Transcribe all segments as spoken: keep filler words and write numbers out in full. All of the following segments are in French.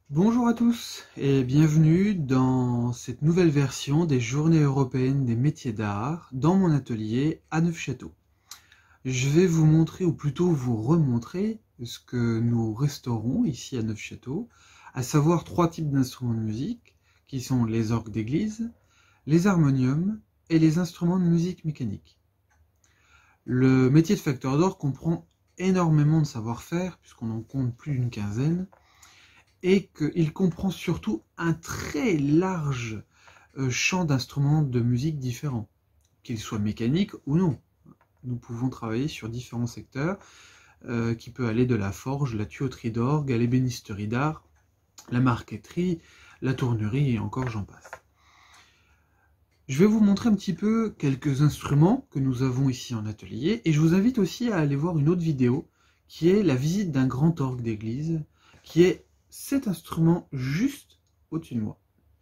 Bonjour à tous et bienvenue dans cette nouvelle version des Journées européennes des métiers d'art dans mon atelier à Neufchâteau. Je vais vous montrer, ou plutôt vous remontrer, ce que nous restaurons ici à Neufchâteau, à savoir trois types d'instruments de musique qui sont les orgues d'église, les harmoniums et les instruments de musique mécanique. Le métier de facteur d'orgue comprend énormément de savoir-faire puisqu'on en compte plus d'une quinzaine, et qu'il comprend surtout un très large euh, champ d'instruments de musique différents, qu'ils soient mécaniques ou non. Nous pouvons travailler sur différents secteurs, euh, qui peut aller de la forge, la tuyauterie d'orgue, à l'ébénisterie d'art, la marqueterie, la tournerie et encore j'en passe. Je vais vous montrer un petit peu quelques instruments que nous avons ici en atelier, et je vous invite aussi à aller voir une autre vidéo, qui est la visite d'un grand orgue d'église, qui est cet instrument juste au-dessus de moi,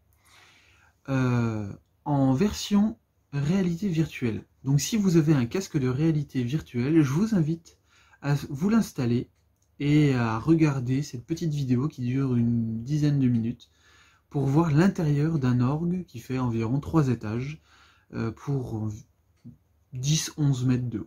euh, en version réalité virtuelle. Donc si vous avez un casque de réalité virtuelle, je vous invite à vous l'installer et à regarder cette petite vidéo qui dure une dizaine de minutes pour voir l'intérieur d'un orgue qui fait environ trois étages euh, pour dix à onze mètres de haut.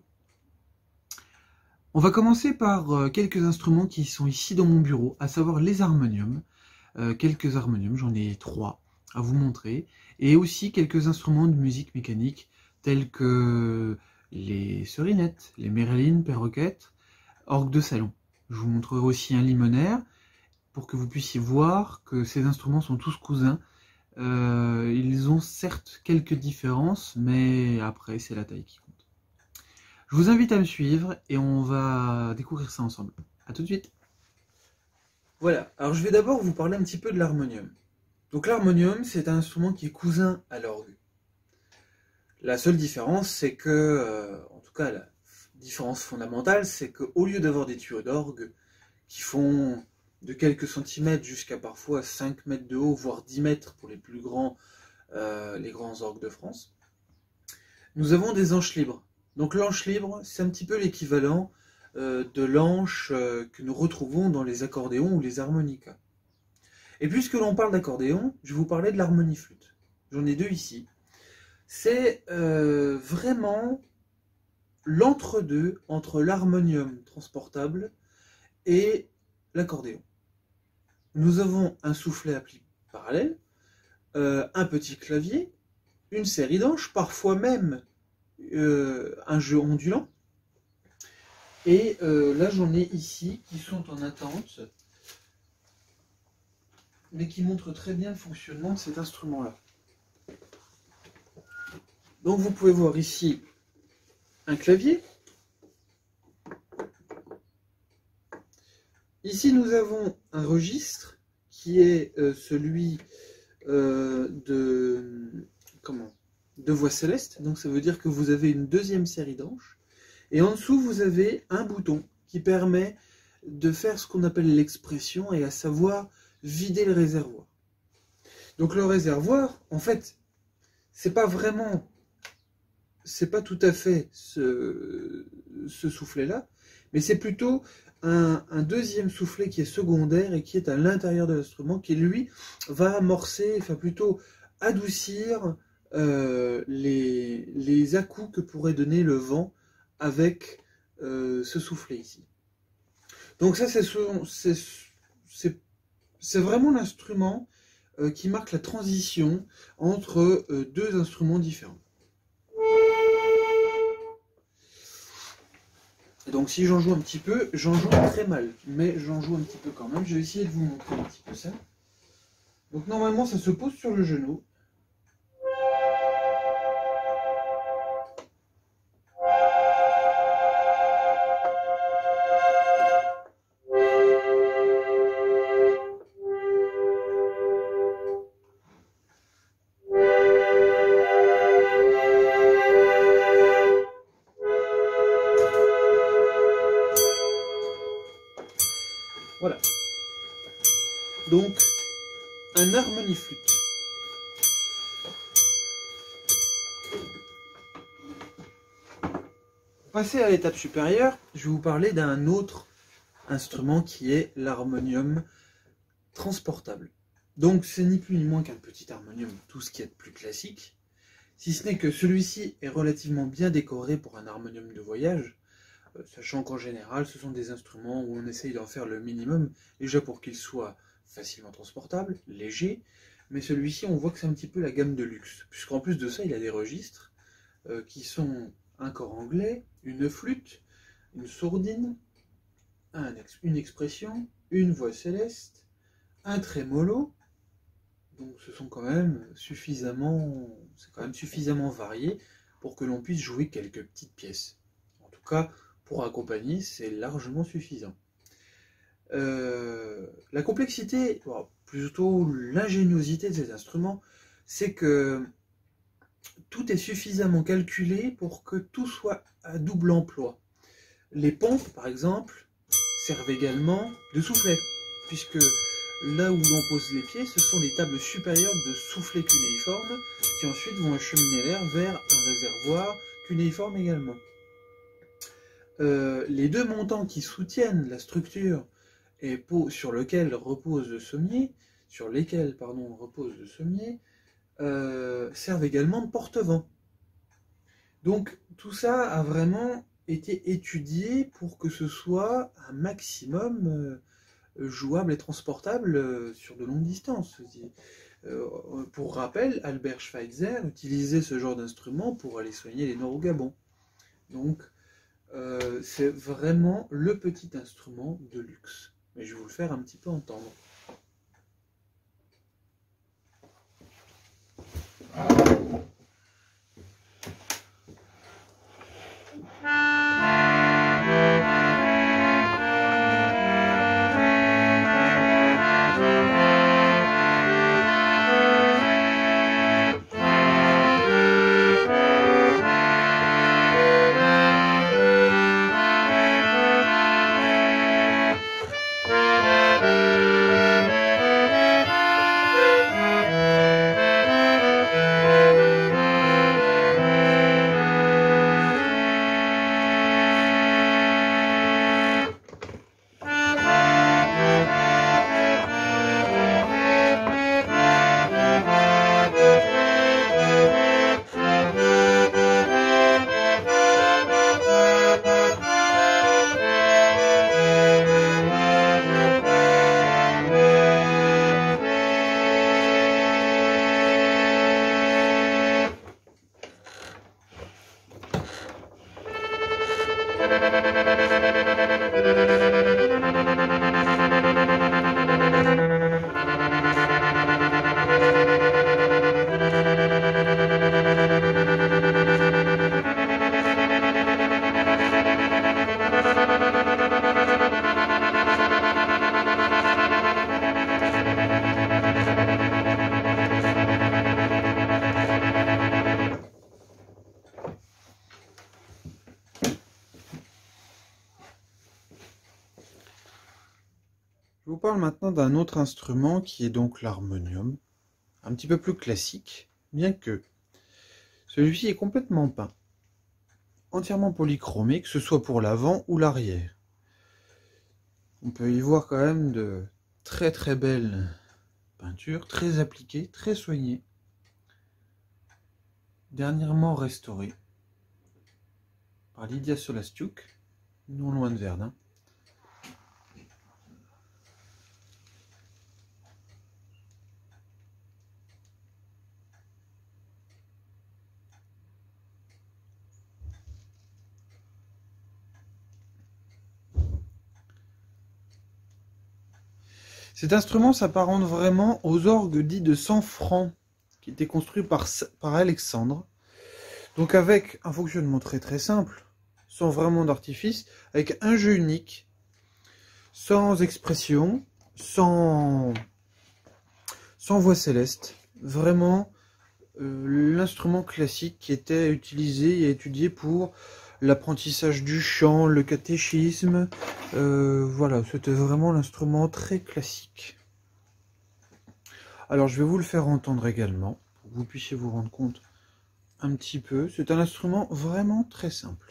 On va commencer par euh, quelques instruments qui sont ici dans mon bureau, à savoir les harmoniums. Euh, quelques harmoniums, j'en ai trois à vous montrer, et aussi quelques instruments de musique mécanique tels que les serinettes, les mérlines, perroquettes, orgues de salon. Je vous montrerai aussi un limonaire pour que vous puissiez voir que ces instruments sont tous cousins. Euh, ils ont certes quelques différences, mais après c'est la taille qui compte. Je vous invite à me suivre et on va découvrir ça ensemble. A tout de suite. Voilà, alors je vais d'abord vous parler un petit peu de l'harmonium. Donc l'harmonium, c'est un instrument qui est cousin à l'orgue. La seule différence, c'est que, euh, en tout cas la différence fondamentale, c'est qu'au lieu d'avoir des tuyaux d'orgue qui font de quelques centimètres jusqu'à parfois cinq mètres de haut, voire dix mètres pour les plus grands, euh, les grands orgues de France, nous avons des anches libres. Donc l'anche libre, c'est un petit peu l'équivalent euh, de l'anche euh, que nous retrouvons dans les accordéons ou les harmonicas. Et puisque l'on parle d'accordéon, je vais vous parler de l'harmoniflûte. J'en ai deux ici. C'est euh, vraiment l'entre-deux entre l'harmonium transportable et l'accordéon. Nous avons un soufflet à plis parallèle, euh, un petit clavier, une série d'anches, parfois même Euh, un jeu ondulant. Et euh, là, j'en ai ici qui sont en attente, mais qui montrent très bien le fonctionnement de cet instrument-là. Donc, vous pouvez voir ici un clavier. Ici, nous avons un registre qui est euh, celui euh, de comment de voix céleste, donc ça veut dire que vous avez une deuxième série d'anches, et en dessous vous avez un bouton qui permet de faire ce qu'on appelle l'expression, et à savoir vider le réservoir. Donc le réservoir, en fait, c'est pas vraiment, c'est pas tout à fait ce, ce soufflet-là, mais c'est plutôt un, un deuxième soufflet qui est secondaire et qui est à l'intérieur de l'instrument, qui lui va amorcer, enfin plutôt adoucir Euh, les, les à-coups que pourrait donner le vent avec euh, ce soufflet ici. Donc ça, c'est vraiment l'instrument euh, qui marque la transition entre euh, deux instruments différents. Et donc si j'en joue un petit peu, j'en joue très mal, mais j'en joue un petit peu quand même. Je vais essayer de vous montrer un petit peu ça. Donc normalement, ça se pose sur le genou. Voilà. Donc, un harmoniflûte. Pour passer à l'étape supérieure, je vais vous parler d'un autre instrument qui est l'harmonium transportable. Donc c'est ni plus ni moins qu'un petit harmonium, tout ce qui est de plus classique, si ce n'est que celui-ci est relativement bien décoré pour un harmonium de voyage, euh, sachant qu'en général ce sont des instruments où on essaye d'en faire le minimum, déjà pour qu'ils soient facilement transportables, légers, mais celui-ci on voit que c'est un petit peu la gamme de luxe, puisqu'en plus de ça il a des registres euh, qui sont un cor anglais, une flûte, une sourdine, un ex une expression, une voix céleste, un trémolo. Donc ce sont quand même suffisamment, c'est quand même suffisamment varié pour que l'on puisse jouer quelques petites pièces. En tout cas, pour accompagner, c'est largement suffisant. Euh, la complexité, bon, plutôt l'ingéniosité de ces instruments, c'est que tout est suffisamment calculé pour que tout soit à double emploi. Les pompes, par exemple, servent également de soufflet, puisque là où l'on pose les pieds, ce sont les tables supérieures de soufflet cunéiforme qui ensuite vont acheminer l'air vers un réservoir cunéiforme également. Euh, les deux montants qui soutiennent la structure et sur lequel repose le sommier, sur lesquels pardon, repose le sommier, euh, servent également de porte-vent. Donc tout ça a vraiment été étudié pour que ce soit un maximum euh, jouable et transportable euh, sur de longues distances. Euh, pour rappel, Albert Schweitzer utilisait ce genre d'instrument pour aller soigner les Noirs au Gabon. Donc euh, c'est vraiment le petit instrument de luxe. Mais je vais vous le faire un petit peu entendre. Je vous parle maintenant d'un autre instrument qui est donc l'harmonium, un petit peu plus classique, bien que celui-ci est complètement peint, entièrement polychromé, que ce soit pour l'avant ou l'arrière. On peut y voir quand même de très très belles peintures, très appliquées, très soignées, dernièrement restaurées par Lydia Solastiuk, non loin de Verdun. Cet instrument s'apparente vraiment aux orgues dits de cent francs, qui étaient construits par, par Alexandre. Donc avec un fonctionnement très très simple, sans vraiment d'artifice, avec un jeu unique, sans expression, sans, sans voix céleste. Vraiment euh, l'instrument classique qui était utilisé et étudié pour l'apprentissage du chant, le catéchisme, euh, voilà, c'était vraiment l'instrument très classique. Alors je vais vous le faire entendre également, pour que vous puissiez vous rendre compte un petit peu. C'est un instrument vraiment très simple.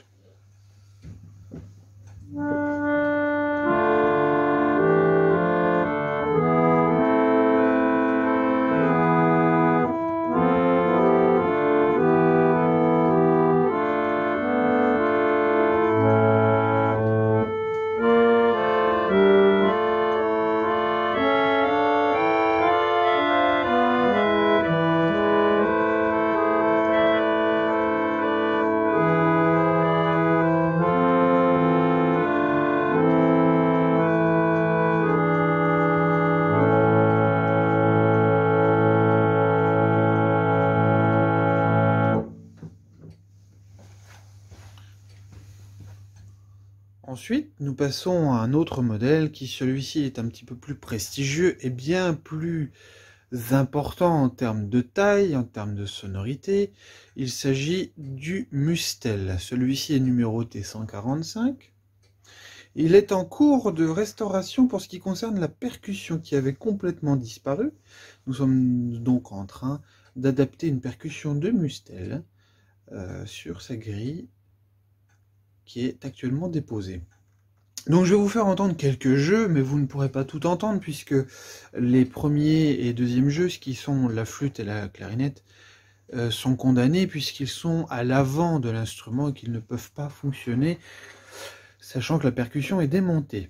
Ensuite, nous passons à un autre modèle qui, celui-ci, est un petit peu plus prestigieux et bien plus important en termes de taille, en termes de sonorité. Il s'agit du Mustel. Celui-ci est numéroté cent quarante-cinq. Il est en cours de restauration pour ce qui concerne la percussion qui avait complètement disparu. Nous sommes donc en train d'adapter une percussion de Mustel euh, sur sa grille qui est actuellement déposée. Donc je vais vous faire entendre quelques jeux, mais vous ne pourrez pas tout entendre puisque les premiers et deuxièmes jeux, qui sont la flûte et la clarinette, euh, sont condamnés puisqu'ils sont à l'avant de l'instrument et qu'ils ne peuvent pas fonctionner, sachant que la percussion est démontée.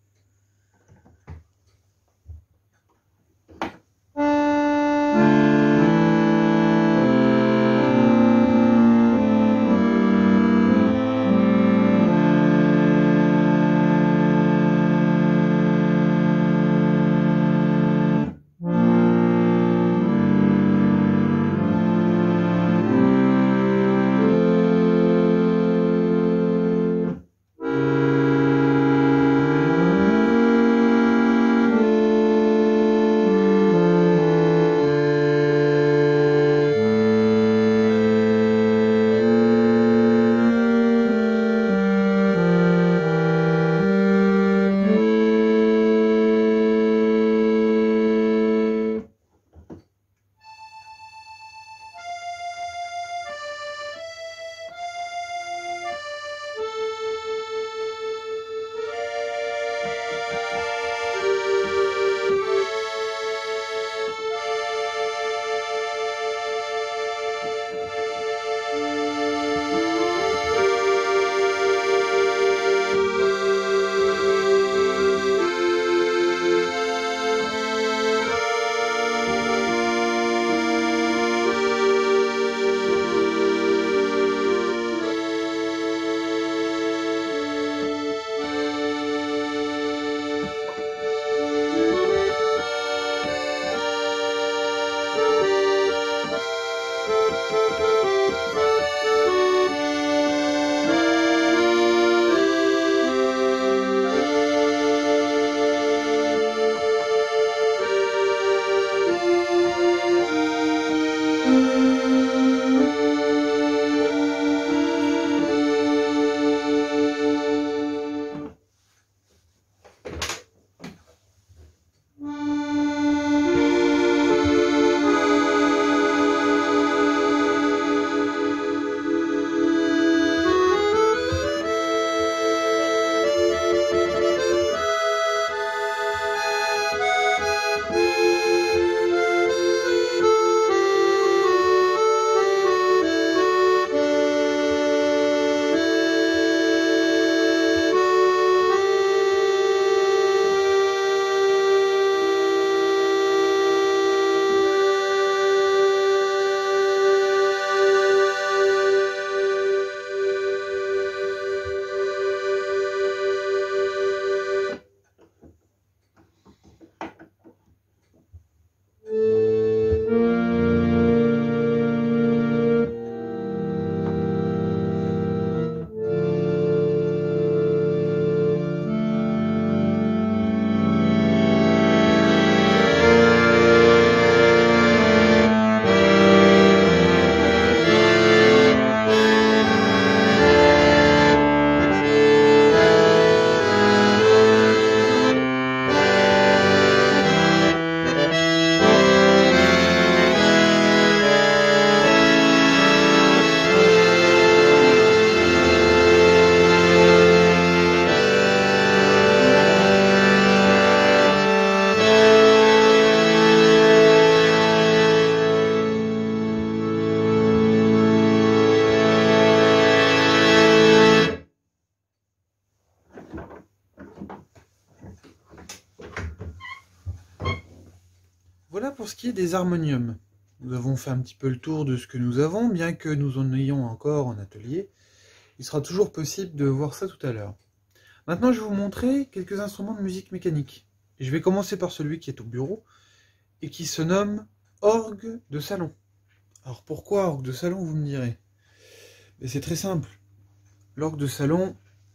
Voilà pour ce qui est des harmoniums. Nous avons fait un petit peu le tour de ce que nous avons, bien que nous en ayons encore en atelier. Il sera toujours possible de voir ça tout à l'heure. Maintenant, je vais vous montrer quelques instruments de musique mécanique. Et je vais commencer par celui qui est au bureau et qui se nomme orgue de salon. Alors pourquoi orgue de salon, vous me direz? C'est très simple. L'orgue de salon,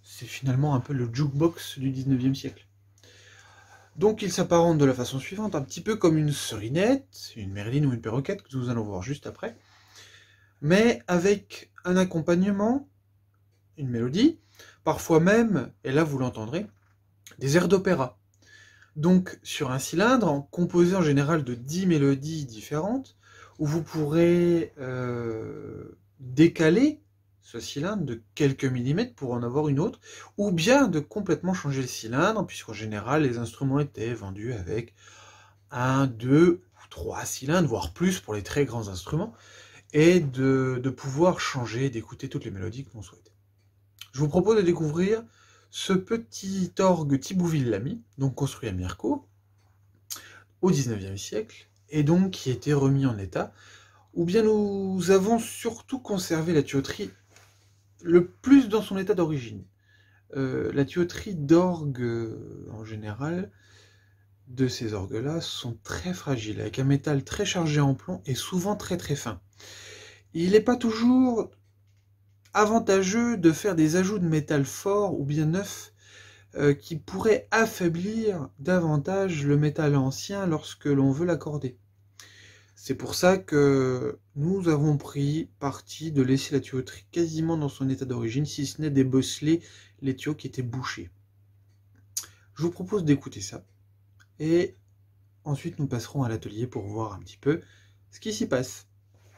c'est finalement un peu le jukebox du dix-neuvième siècle. Donc il s'apparente de la façon suivante, un petit peu comme une serinette, une merline ou une perroquette, que nous allons voir juste après, mais avec un accompagnement, une mélodie, parfois même, et là vous l'entendrez, des airs d'opéra. Donc sur un cylindre, composé en général de dix mélodies différentes, où vous pourrez euh, décaler ce cylindre de quelques millimètres pour en avoir une autre, ou bien de complètement changer le cylindre, puisqu'en général les instruments étaient vendus avec un, deux ou trois cylindres, voire plus pour les très grands instruments, et de, de pouvoir changer, d'écouter toutes les mélodies que l'on souhaite. Je vous propose de découvrir ce petit orgue Thibouville-Lamy, donc construit à Mirecourt, au dix-neuvième siècle, et donc qui a été remis en état, ou bien nous avons surtout conservé la tuyauterie le plus dans son état d'origine. Euh, la tuyauterie d'orgue, euh, en général, de ces orgues-là, sont très fragiles, avec un métal très chargé en plomb et souvent très très fin. Il n'est pas toujours avantageux de faire des ajouts de métal fort ou bien neuf euh, qui pourraient affaiblir davantage le métal ancien lorsque l'on veut l'accorder. C'est pour ça que nous avons pris parti de laisser la tuyauterie quasiment dans son état d'origine, si ce n'est débosseler les tuyaux qui étaient bouchés. Je vous propose d'écouter ça, et ensuite nous passerons à l'atelier pour voir un petit peu ce qui s'y passe.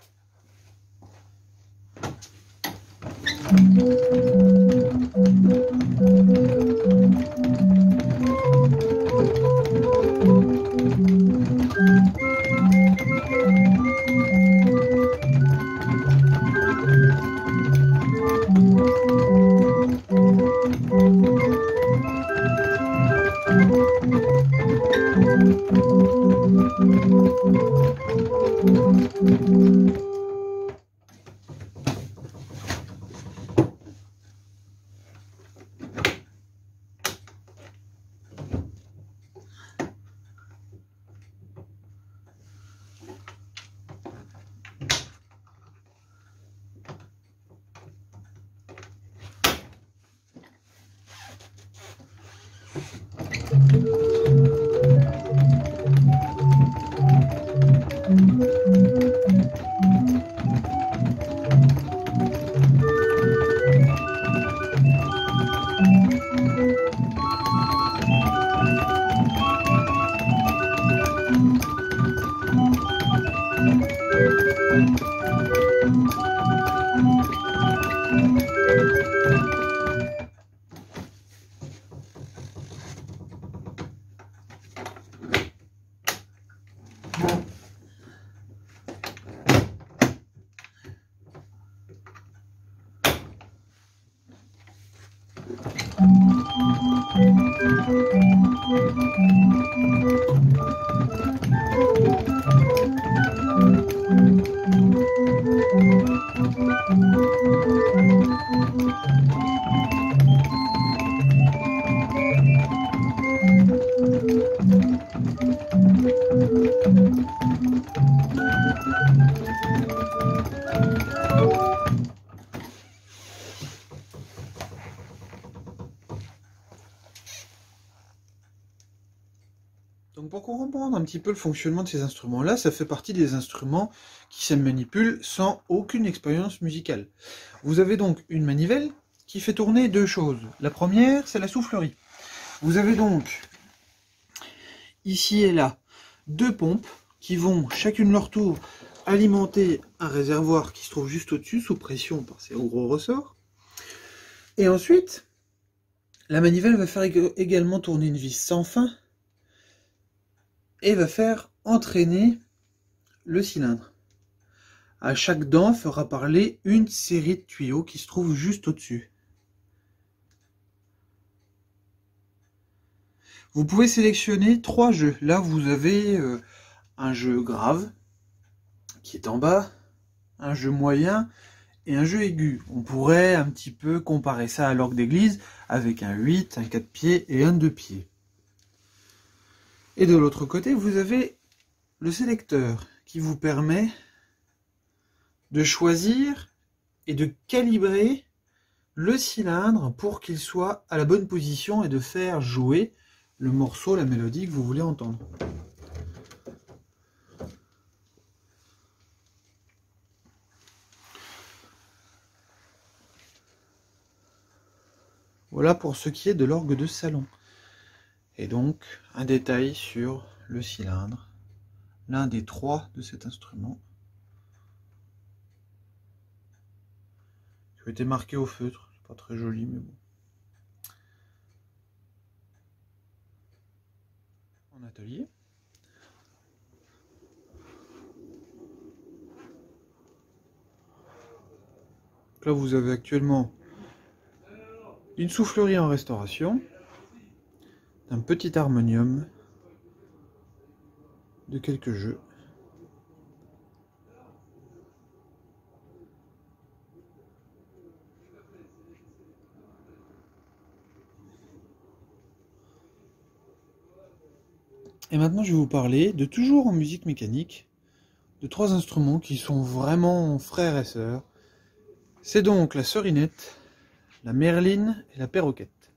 Donc pour comprendre un petit peu le fonctionnement de ces instruments-là, ça fait partie des instruments qui se manipulent sans aucune expérience musicale. Vous avez donc une manivelle qui fait tourner deux choses. La première, c'est la soufflerie. Vous avez donc, ici et là, deux pompes qui vont, chacune leur tour, alimenter un réservoir qui se trouve juste au-dessus, sous pression par ces gros ressorts. Et ensuite, la manivelle va faire également tourner une vis sans fin, et va faire entraîner le cylindre. À chaque dent fera parler une série de tuyaux qui se trouvent juste au-dessus. Vous pouvez sélectionner trois jeux. Là, vous avez euh, un jeu grave qui est en bas, un jeu moyen et un jeu aigu. On pourrait un petit peu comparer ça à l'orgue d'église avec un huit, un quatre pieds et un deux pieds. Et de l'autre côté, vous avez le sélecteur qui vous permet de choisir et de calibrer le cylindre pour qu'il soit à la bonne position et de faire jouer le morceau, la mélodie que vous voulez entendre. Voilà pour ce qui est de l'orgue de salon. Et donc, un détail sur le cylindre, l'un des trois de cet instrument, qui a été marqué au feutre. C'est pas très joli, mais bon. En atelier. Donc là, vous avez actuellement une soufflerie en restauration, un petit harmonium, de quelques jeux. Et maintenant, je vais vous parler de toujours en musique mécanique, de trois instruments qui sont vraiment frères et sœurs. C'est donc la serinette, la merline et la perroquette.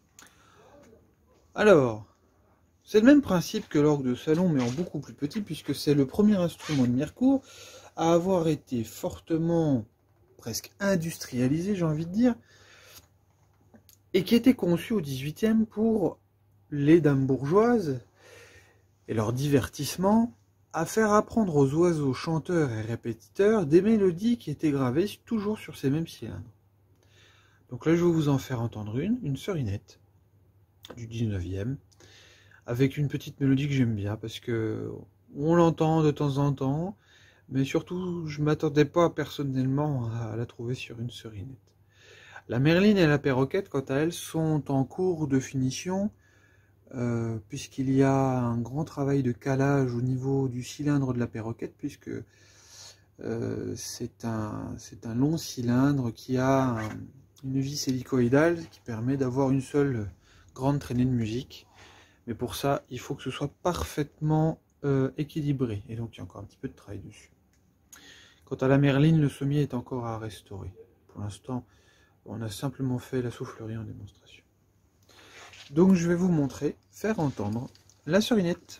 Alors, c'est le même principe que l'orgue de salon, mais en beaucoup plus petit, puisque c'est le premier instrument de Mirecourt à avoir été fortement, presque industrialisé, j'ai envie de dire, et qui était conçu au dix-huitième pour les dames bourgeoises et leur divertissement, à faire apprendre aux oiseaux chanteurs et répétiteurs des mélodies qui étaient gravées toujours sur ces mêmes cylindres. Donc là, je vais vous en faire entendre une, une serinette du dix-neuvième, avec une petite mélodie que j'aime bien, parce que on l'entend de temps en temps, mais surtout, je ne m'attendais pas personnellement à la trouver sur une serinette. La merline et la perroquette, quant à elles, sont en cours de finition, Euh, puisqu'il y a un grand travail de calage au niveau du cylindre de la perroquette, puisque euh, c'est un, c'est un long cylindre qui a un, une vis hélicoïdale qui permet d'avoir une seule grande traînée de musique. Mais pour ça, il faut que ce soit parfaitement euh, équilibré, et donc il y a encore un petit peu de travail dessus. Quant à la merline, le sommier est encore à restaurer. Pour l'instant, on a simplement fait la soufflerie en démonstration. Donc je vais vous montrer, faire entendre la serinette.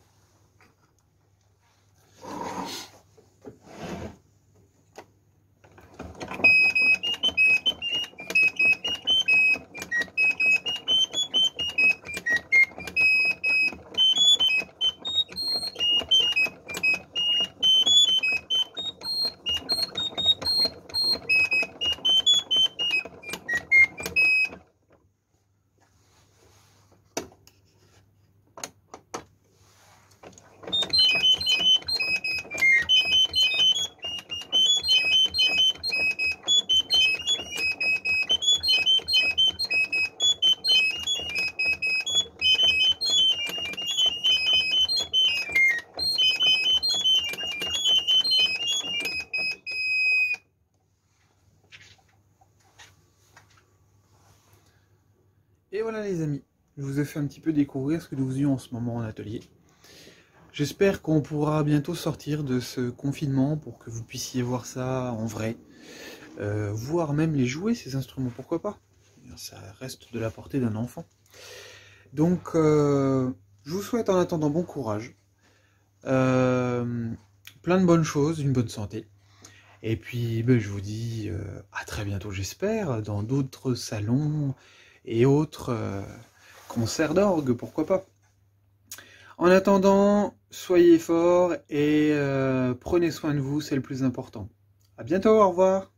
Et voilà les amis, je vous ai fait un petit peu découvrir ce que nous faisions en ce moment en atelier. J'espère qu'on pourra bientôt sortir de ce confinement pour que vous puissiez voir ça en vrai, euh, voire même les jouer, ces instruments, pourquoi pas. Ça reste de la portée d'un enfant. Donc, euh, je vous souhaite en attendant bon courage, euh, plein de bonnes choses, une bonne santé. Et puis, ben, je vous dis euh, à très bientôt, j'espère, dans d'autres salons et autres euh, concerts d'orgue, pourquoi pas. En attendant, soyez forts et euh, prenez soin de vous, c'est le plus important. À bientôt, au revoir.